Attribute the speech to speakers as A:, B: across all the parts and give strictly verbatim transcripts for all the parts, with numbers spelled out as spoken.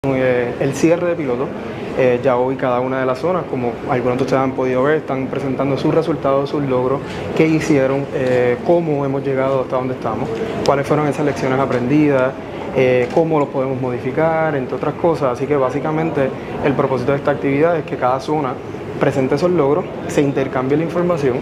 A: Eh, el cierre de piloto, eh, ya hoy cada una de las zonas, como algunos de ustedes han podido ver, están presentando sus resultados, sus logros, qué hicieron, eh, cómo hemos llegado hasta donde estamos, cuáles fueron esas lecciones aprendidas, eh, cómo los podemos modificar, entre otras cosas. Así que básicamente el propósito de esta actividad es que cada zona presente esos logros, se intercambie la información.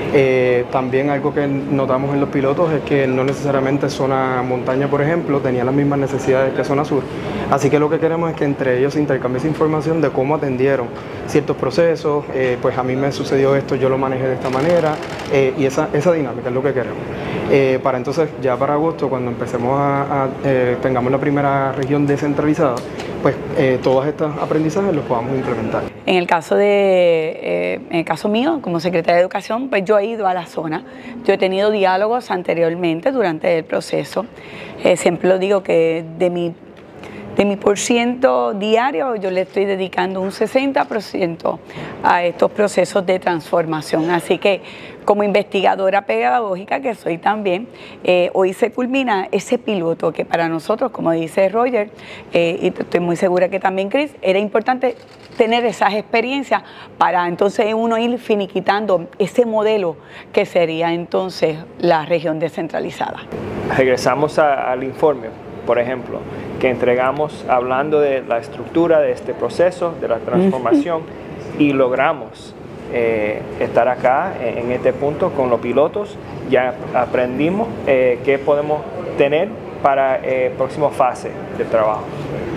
A: Eh, también algo que notamos en los pilotos es que no necesariamente zona montaña, por ejemplo, tenía las mismas necesidades que zona sur. Así que lo que queremos es que entre ellos se intercambie esa información de cómo atendieron ciertos procesos. Eh, pues a mí me sucedió esto, yo lo manejé de esta manera, eh, y esa, esa dinámica es lo que queremos. Eh, para entonces, ya para agosto, cuando empecemos a, a eh, tengamos la primera región descentralizada, pues eh, todos estos aprendizajes los podamos implementar.
B: En el caso de, eh, en el caso mío, como secretaria de Educación, pues yo he ido a la zona, yo he tenido diálogos anteriormente durante el proceso. Eh, siempre lo digo que de mi, de mi por ciento diario yo le estoy dedicando un sesenta por ciento a estos procesos de transformación. Así que como investigadora pedagógica que soy también, eh, hoy se culmina ese piloto que para nosotros, como dice Roger, eh, y estoy muy segura que también Chris, era importante tener esas experiencias para entonces uno ir finiquitando ese modelo que sería entonces la región descentralizada.
C: Regresamos a, al informe, por ejemplo, que entregamos hablando de la estructura de este proceso, de la transformación, uh-huh. y logramos Eh, estar acá eh, en este punto con los pilotos. Ya aprendimos eh, qué podemos tener para la eh, próxima fase de trabajo.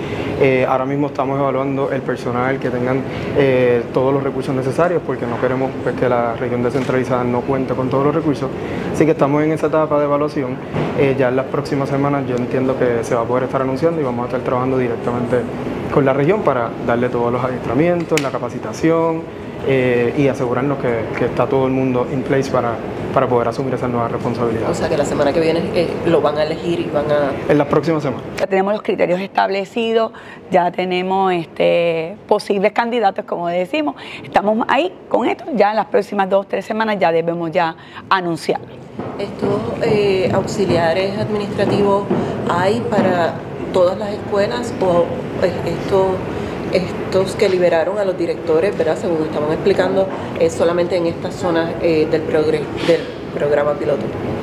A: Eh, ahora mismo estamos evaluando el personal que tengan eh, todos los recursos necesarios, porque no queremos pues, que la región descentralizada no cuente con todos los recursos. Así que estamos en esa etapa de evaluación. Eh, ya en las próximas semanas yo entiendo que se va a poder estar anunciando y vamos a estar trabajando directamente con la región para darle todos los adiestramientos, la capacitación, Eh, y asegurarnos que, que está todo el mundo in place para, para poder asumir esas nuevas responsabilidades.
D: O sea que la semana que viene eh, lo van a elegir y van a...
A: En las próximas semanas.
B: Ya tenemos los criterios establecidos, ya tenemos este, posibles candidatos, como decimos. Estamos ahí con esto, ya en las próximas dos o tres semanas ya debemos ya anunciar.
D: ¿Estos eh, auxiliares administrativos hay para todas las escuelas o pues, esto... estos que liberaron a los directores, ¿verdad? Según estaban explicando, es solamente en estas zonas eh, del, progre del programa piloto?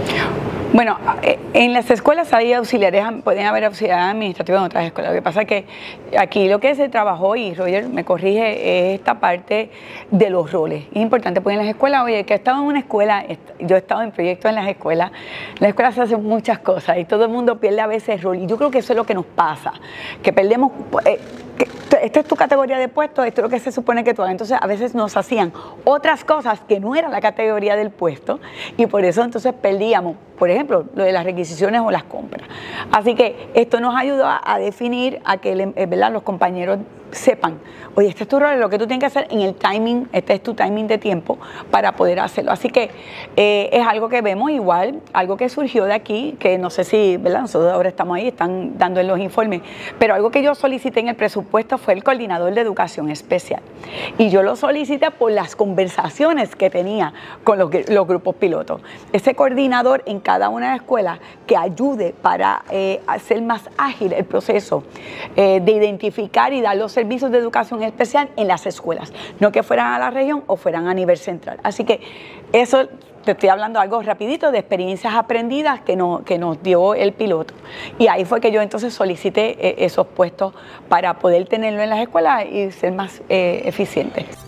B: Bueno, en las escuelas hay auxiliares, pueden haber auxiliares administrativos en otras escuelas. Lo que pasa es que aquí lo que se trabajó, y Roger me corrige, es esta parte de los roles. Es importante, porque en las escuelas, oye, que he estado en una escuela, yo he estado en proyectos en las escuelas, en las escuelas se hacen muchas cosas y todo el mundo pierde a veces rol. Y yo creo que eso es lo que nos pasa, que perdemos... Eh, que esta es tu categoría de puesto, esto es lo que se supone que tú hagas. Entonces a veces nos hacían otras cosas que no era la categoría del puesto y por eso entonces perdíamos, por ejemplo, lo de las requisiciones o las compras. Así que esto nos ayudó a, a definir, a que ¿verdad? los compañeros sepan, oye, este es tu rol, lo que tú tienes que hacer en el timing, este es tu timing de tiempo para poder hacerlo. Así que eh, es algo que vemos igual, algo que surgió de aquí, que no sé si, ¿verdad? Nosotros ahora estamos ahí, están dando en los informes, pero algo que yo solicité en el presupuesto fue el coordinador de educación especial. Y yo lo solicité por las conversaciones que tenía con los, los grupos pilotos. Ese coordinador en cada una de las escuelas que ayude para eh, hacer más ágil el proceso eh, de identificar y dar los servicios de educación especial en las escuelas, no que fueran a la región o fueran a nivel central. Así que eso, te estoy hablando algo rapidito de experiencias aprendidas que, no, que nos dio el piloto. Y ahí fue que yo entonces solicité eh, esos puestos para poder tenerlo en las escuelas y ser más eh, eficientes.